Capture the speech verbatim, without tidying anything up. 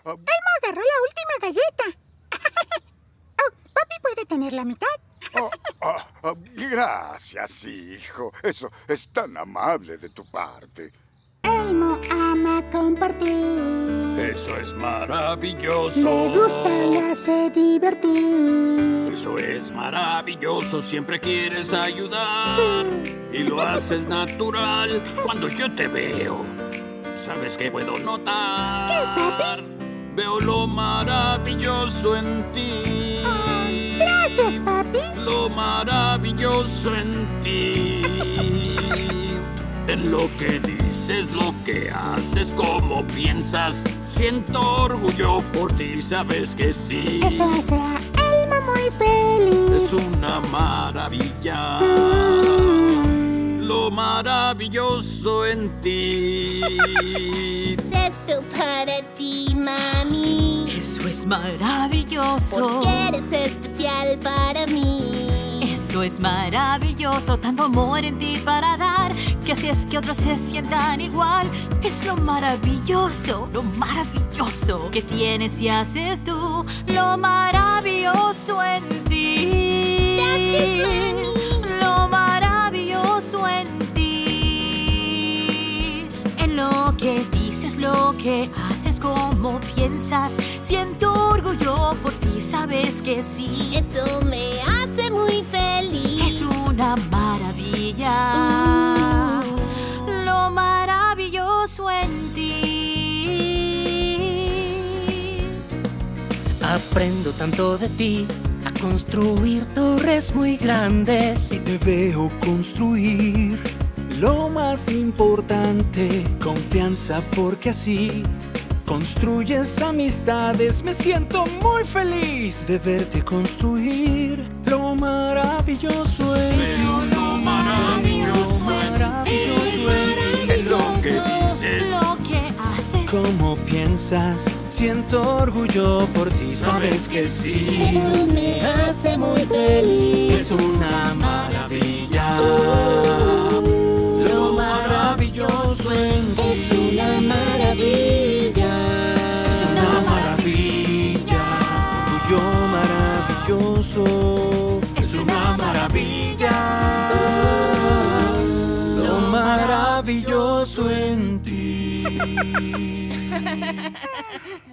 Elmo agarró la última galleta. Oh, papi puede tener la mitad. Oh, oh, oh, gracias, hijo. Eso es tan amable de tu parte. Elmo ama compartir. Eso es maravilloso. Le gusta y hace divertir. Eso es maravilloso. Siempre quieres ayudar. Sí. Y lo haces natural cuando yo te veo. ¿Sabes qué puedo notar? ¿Qué, papi? Veo lo maravilloso en ti. Oh, gracias, papi. Lo maravilloso en ti. En lo que dices, lo que haces, cómo piensas. Siento orgullo por ti, sabes que sí. Eso hace a Elmo muy feliz. Es una maravilla. Mm. Lo maravilloso en ti. Es esto para ti, mami. Eso es maravilloso. Porque eres especial para mí. Eso es maravilloso, tanto amor en ti para dar, que así es que otros se sientan igual. Es lo maravilloso, lo maravilloso que tienes y haces tú. Lo maravilloso en ti. Gracias, mami. Lo maravilloso en ti. En lo que dices, lo que haces, cómo piensas. Siento orgullo por ti, sabes que sí. Eso me hace muy feliz. Es una maravilla. Uh. Lo maravilloso en ti. Aprendo tanto de ti, a construir torres muy grandes. Y te veo construir lo más importante, confianza, porque así construyes amistades. Me siento muy feliz de verte construir lo maravilloso en ti. Veo lo maravilloso en ti. En lo que dices, Lo que haces. ¿Cómo piensas? Siento orgullo por ti, sabes que sí. Eso me hace muy feliz. Es una maravilla. Lo maravilloso en ti. Es una maravilla. Es una maravilla. Orgullo maravilloso. Es una maravilla. Lo maravilloso en ti.